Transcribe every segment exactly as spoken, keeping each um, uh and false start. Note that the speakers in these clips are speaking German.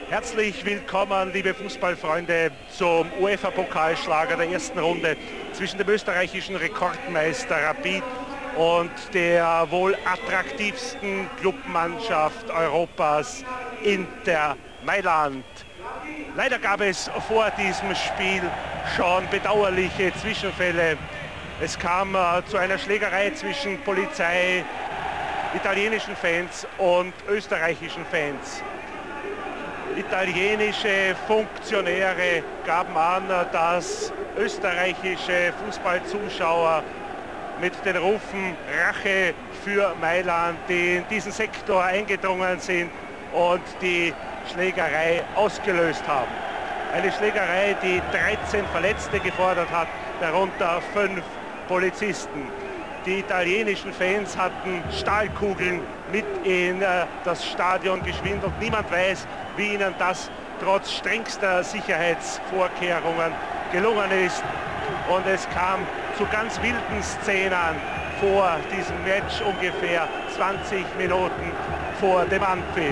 Herzlich willkommen, liebe Fußballfreunde, zum UEFA-Pokalschlager der ersten Runde zwischen dem österreichischen Rekordmeister Rapid und der wohl attraktivsten Clubmannschaft Europas, Inter Mailand. Leider gab es vor diesem Spiel schon bedauerliche Zwischenfälle. Es kam äh, zu einer Schlägerei zwischen Polizei, italienischen Fans und österreichischen Fans. Italienische Funktionäre gaben an, dass österreichische Fußballzuschauer mit den Rufen Rache für Mailand, die in diesen Sektor eingedrungen sind und die Schlägerei ausgelöst haben. Eine Schlägerei, die dreizehn Verletzte gefordert hat, darunter fünf Polizisten. Die italienischen Fans hatten Stahlkugeln mit in äh, das Stadion geschwindelt und niemand weiß, wie ihnen das trotz strengster Sicherheitsvorkehrungen gelungen ist. Und es kam zu ganz wilden Szenen vor diesem Match, ungefähr zwanzig Minuten vor dem Anpfiff.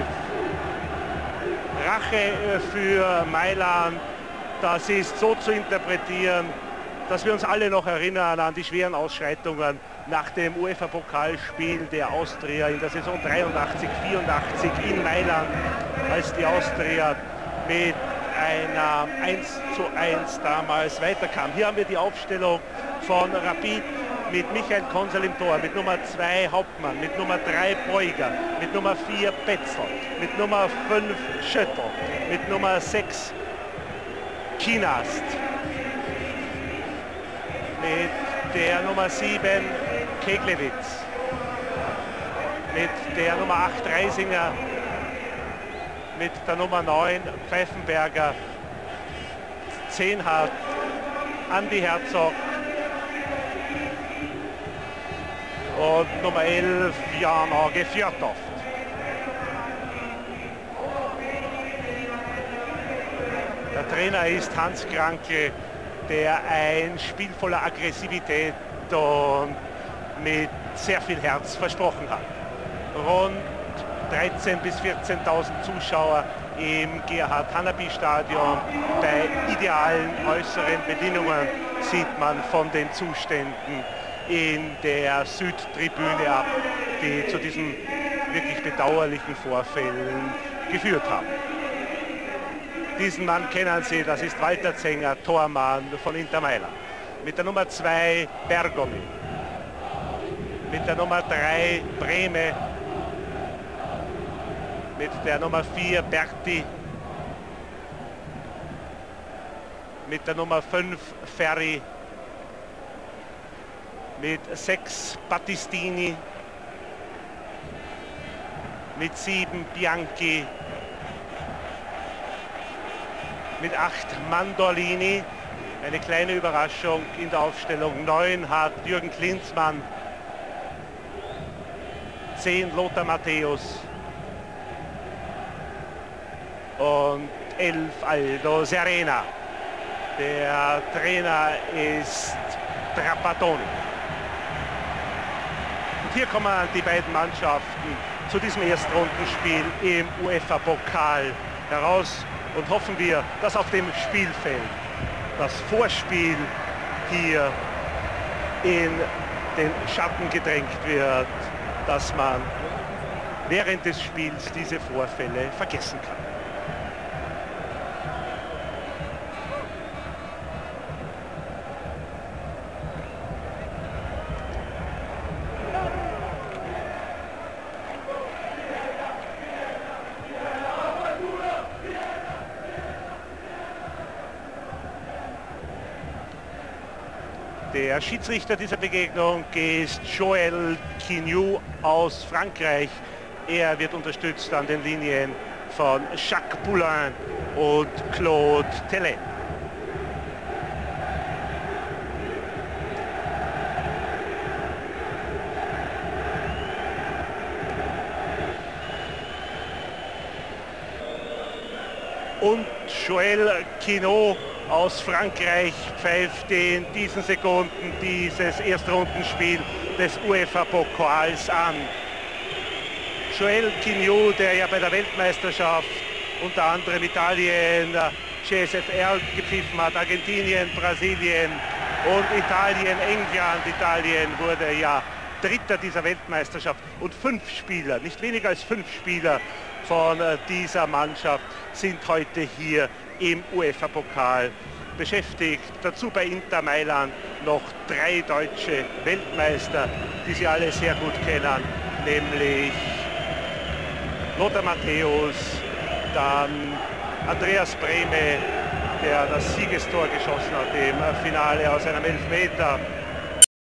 Rache für Mailand, das ist so zu interpretieren, dass wir uns alle noch erinnern an die schweren Ausschreitungen nach dem UEFA-Pokalspiel der Austria in der Saison dreiundachtzig vierundachtzig in Mailand, als die Austria mit einer eins zu eins damals weiterkam. Hier haben wir die Aufstellung von Rapid mit Michael Konsel im Tor, mit Nummer zwei Hauptmann, mit Nummer drei Beuger, mit Nummer vier Betzel, mit Nummer fünf Schöttl, mit Nummer sechs Kinast, mit der Nummer sieben Keglewitz, mit der Nummer acht Reisinger, mit der Nummer neun Pfeifenberger, zehn hat Andi Herzog und Nummer elf Jan-Åge Fjørtoft. Der Trainer ist Hans Krankl, der ein Spiel voller Aggressivität und mit sehr viel Herz versprochen hat. Rund dreizehn bis vierzehntausend Zuschauer im Gerhard-Hanapi-Stadion. Bei idealen äußeren Bedingungen sieht man von den Zuständen in der Südtribüne ab, die zu diesen wirklich bedauerlichen Vorfällen geführt haben. Diesen Mann kennen Sie, das ist Walter Zenger, Tormann von Inter Mailand. Mit der Nummer zwei Bergomi, mit der Nummer drei Brehme, mit der Nummer vier Berti, mit der Nummer fünf Ferri, mit sechs Battistini, mit sieben Bianchi, mit acht Mandolini, eine kleine Überraschung in der Aufstellung. neun hat Jürgen Klinsmann, zehn Lothar Matthäus und elf Aldo Serena. Der Trainer ist Trapattoni. Und hier kommen die beiden Mannschaften zu diesem Erstrundenspiel im UEFA-Pokal heraus und hoffen wir, dass auf dem Spielfeld das Vorspiel hier in den Schatten gedrängt wird, dass man während des Spiels diese Vorfälle vergessen kann. Der Schiedsrichter dieser Begegnung ist Joël Quignou aus Frankreich. Er wird unterstützt an den Linien von Jacques Poulain und Claude Tellet. Und Joël Quignou aus Frankreich pfeift in diesen Sekunden dieses Erstrundenspiel des UEFA-Pokals an. Joël Quignou, der ja bei der Weltmeisterschaft unter anderem Italien, G S F R gepfiffen hat, Argentinien, Brasilien und Italien, England. Italien wurde ja Dritter dieser Weltmeisterschaft und fünf Spieler, nicht weniger als fünf Spieler von dieser Mannschaft sind heute hier im UEFA-Pokal beschäftigt. Dazu bei Inter Mailand noch drei deutsche Weltmeister, die Sie alle sehr gut kennen, nämlich Lothar Matthäus, dann Andreas Brehme, der das Siegestor geschossen hat im Finale aus einem Elfmeter,